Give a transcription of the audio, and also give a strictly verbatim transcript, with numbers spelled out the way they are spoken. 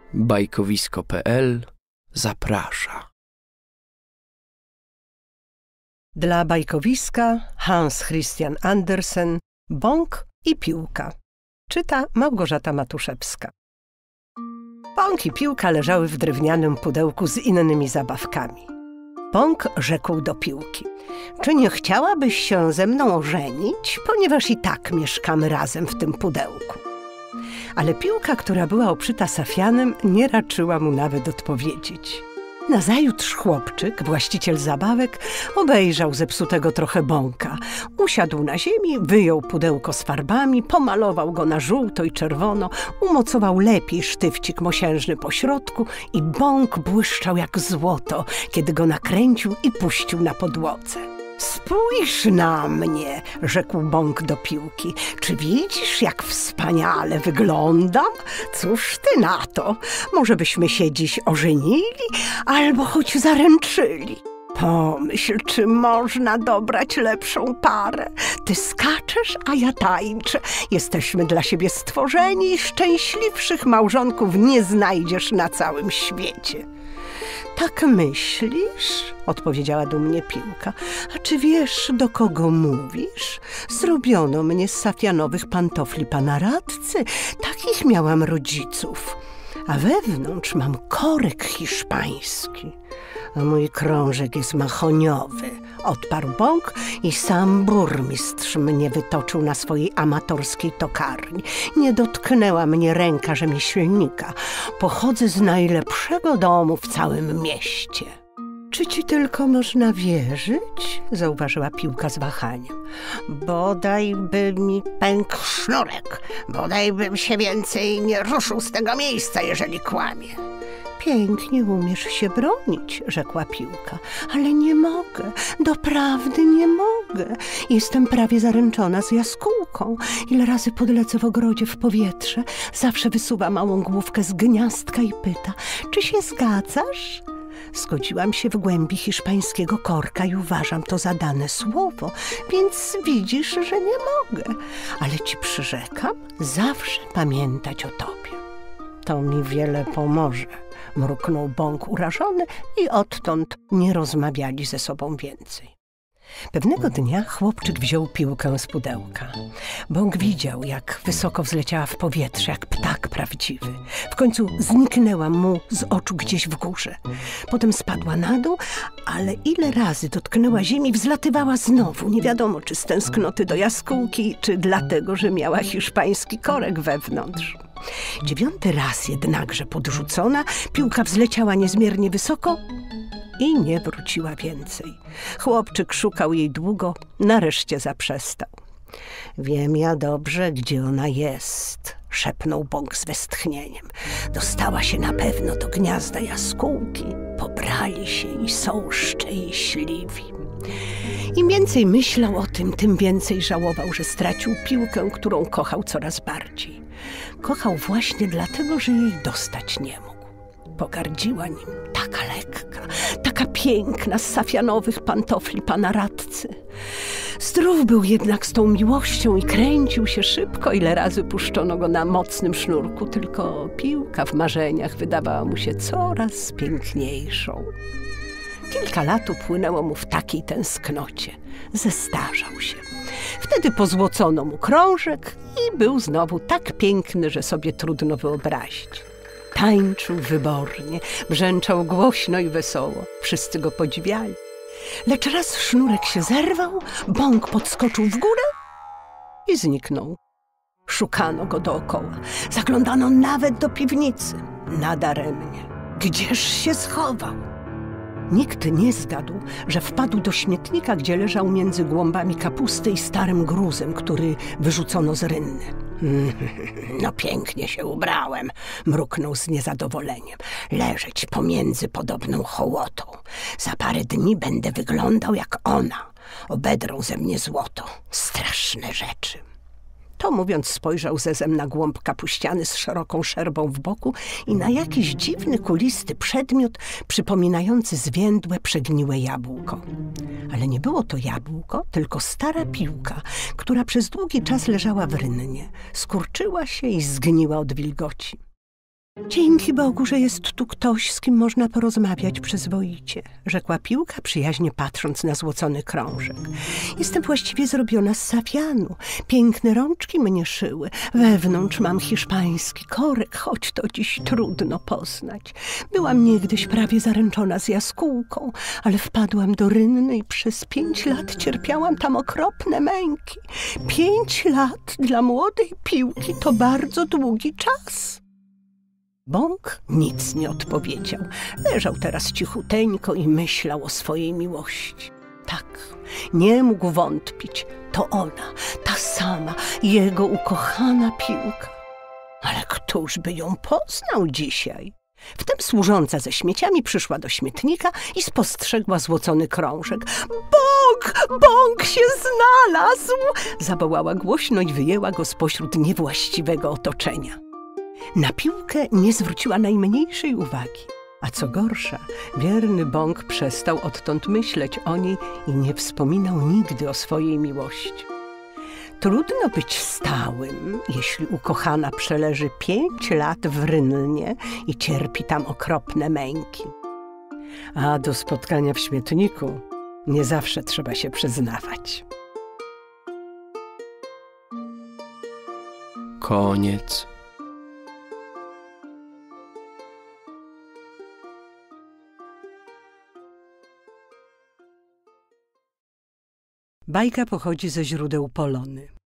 Bajkowisko kropka pe el zaprasza. Dla bajkowiska Hans Christian Andersen, Bąk i piłka. Czyta Małgorzata Matuszewska. Bąk i piłka leżały w drewnianym pudełku z innymi zabawkami. Bąk rzekł do piłki: czy nie chciałabyś się ze mną ożenić, ponieważ i tak mieszkamy razem w tym pudełku? Ale piłka, która była obszyta safianem, nie raczyła mu nawet odpowiedzieć. Nazajutrz chłopczyk, właściciel zabawek, obejrzał zepsutego trochę bąka. Usiadł na ziemi, wyjął pudełko z farbami, pomalował go na żółto i czerwono, umocował lepiej sztywcik mosiężny po środku i bąk błyszczał jak złoto, kiedy go nakręcił i puścił na podłodze. Spójrz na mnie, rzekł bąk do piłki. Czy widzisz, jak wspaniale wyglądam? Cóż ty na to? Może byśmy się dziś ożenili, albo choć zaręczyli. Pomyśl, czy można dobrać lepszą parę. Ty skaczesz, a ja tańczę. Jesteśmy dla siebie stworzeni i szczęśliwszych małżonków nie znajdziesz na całym świecie. Tak myślisz? Odpowiedziała dumnie piłka. A czy wiesz, do kogo mówisz? Zrobiono mnie z safianowych pantofli pana radcy. Takich miałam rodziców. A wewnątrz mam korek hiszpański. A mój krążek jest mahoniowy, odparł bąk i sam burmistrz mnie wytoczył na swojej amatorskiej tokarni. Nie dotknęła mnie ręka rzemieślnika. Pochodzę z najlepszego domu w całym mieście. Czy ci tylko można wierzyć? Zauważyła piłka z wahaniem. Bodaj by mi pękł sznurek, bodaj bym się więcej nie ruszył z tego miejsca, jeżeli kłamie. Pięknie umiesz się bronić, rzekła piłka, ale nie mogę, doprawdy nie mogę. Jestem prawie zaręczona z jaskółką. Ile razy podlecę w ogrodzie w powietrze, zawsze wysuwa małą główkę z gniazdka i pyta: czy się zgadzasz? Zgodziłam się w głębi hiszpańskiego korka i uważam to za dane słowo, więc widzisz, że nie mogę. Ale ci przyrzekam zawsze pamiętać o tobie. To mi wiele pomoże, mruknął bąk urażony i odtąd nie rozmawiali ze sobą więcej. Pewnego dnia chłopczyk wziął piłkę z pudełka. Bąk widział, jak wysoko wzleciała w powietrze, jak ptak prawdziwy. W końcu zniknęła mu z oczu gdzieś w górze. Potem spadła na dół, ale ile razy dotknęła ziemi, wzlatywała znowu. Nie wiadomo, czy z tęsknoty do jaskółki, czy dlatego, że miała hiszpański korek wewnątrz. Dziewiąty raz jednakże podrzucona, piłka wzleciała niezmiernie wysoko i nie wróciła więcej. Chłopczyk szukał jej długo, nareszcie zaprzestał. Wiem ja dobrze, gdzie ona jest, szepnął bąk z westchnieniem. Dostała się na pewno do gniazda jaskółki, pobrali się i są szczęśliwi. Im więcej myślał o tym, tym więcej żałował, że stracił piłkę, którą kochał coraz bardziej. Kochał właśnie dlatego, że jej dostać nie mógł. Pogardziła nim, taka lekka, taka piękna, z safianowych pantofli pana radcy. Zdrów był jednak z tą miłością i kręcił się szybko, ile razy puszczono go na mocnym sznurku, tylko piłka w marzeniach wydawała mu się coraz piękniejszą. Kilka lat upłynęło mu w takiej tęsknocie. Zestarzał się. Wtedy pozłocono mu krążek i był znowu tak piękny, że sobie trudno wyobrazić. Tańczył wybornie, brzęczał głośno i wesoło. Wszyscy go podziwiali. Lecz raz sznurek się zerwał, bąk podskoczył w górę i zniknął. Szukano go dookoła. Zaglądano nawet do piwnicy. Nadaremnie. Gdzież się schował? Nikt nie zgadł, że wpadł do śmietnika, gdzie leżał między głąbami kapusty i starym gruzem, który wyrzucono z rynny. No pięknie się ubrałem, mruknął z niezadowoleniem. Leżeć pomiędzy podobną hołotą. Za parę dni będę wyglądał jak ona. Obedrą ze mnie złoto. Straszne rzeczy. To mówiąc spojrzał zezem na głąb kapuściany z szeroką szerbą w boku i na jakiś dziwny, kulisty przedmiot przypominający zwiędłe, przegniłe jabłko. Ale nie było to jabłko, tylko stara piłka, która przez długi czas leżała w rynnie. Skurczyła się i zgniła od wilgoci. Dzięki Bogu, że jest tu ktoś, z kim można porozmawiać przyzwoicie, rzekła Piłka, przyjaźnie patrząc na złocony krążek. Jestem właściwie zrobiona z safianu. Piękne rączki mnie szyły. Wewnątrz mam hiszpański korek, choć to dziś trudno poznać. Byłam niegdyś prawie zaręczona z jaskółką, ale wpadłam do rynny i przez pięć lat cierpiałam tam okropne męki. Pięć lat dla młodej Piłki to bardzo długi czas. Bąk nic nie odpowiedział. Leżał teraz cichuteńko i myślał o swojej miłości. Tak, nie mógł wątpić. To ona, ta sama, jego ukochana Piłka. Ale któż by ją poznał dzisiaj? Wtem służąca ze śmieciami przyszła do śmietnika i spostrzegła złocony krążek. Bąk! Bąk się znalazł! Zawołała głośno i wyjęła go spośród niewłaściwego otoczenia. Na Piłkę nie zwróciła najmniejszej uwagi, a co gorsza, wierny Bąk przestał odtąd myśleć o niej i nie wspominał nigdy o swojej miłości. Trudno być stałym, jeśli ukochana przeleży pięć lat w rynnie i cierpi tam okropne męki. A do spotkania w śmietniku nie zawsze trzeba się przyznawać. Koniec. Bajka pochodzi ze źródeł Polony.